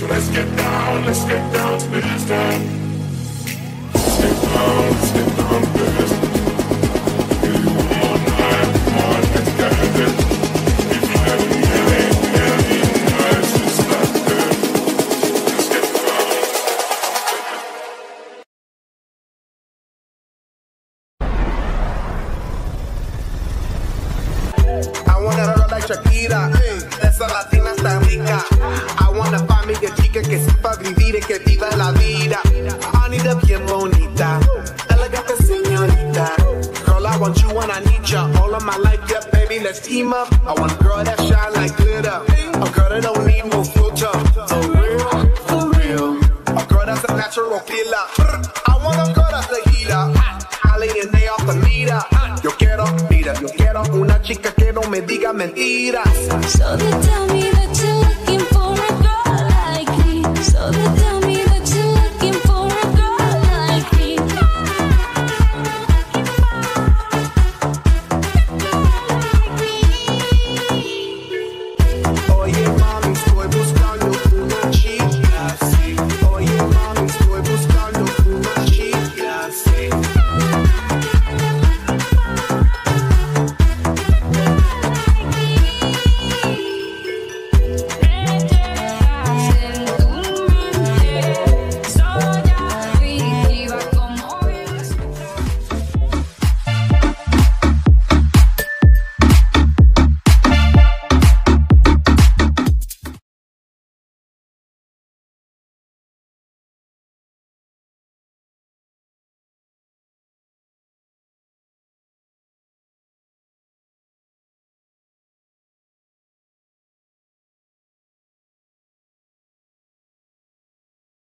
let's get down to business. Let's get down to business. All night, let's get it. If you haven't any nights, it's like this. Let's get down. I want a girl like Shakira, esa latina está rica. I want a familia chica que sepa vivir y que viva la vida. Anita bien bonita, elegante señorita. Girl, I want you and I need ya. All of my life, yeah, baby, let's team up. I want a girl that shine like glitter, a girl that don't need no filter. For real, a girl that's a natural killer. I want a girl that's a heater. I lay in day off the meter. Yo quiero una chica que no me diga mentiras. So they tell me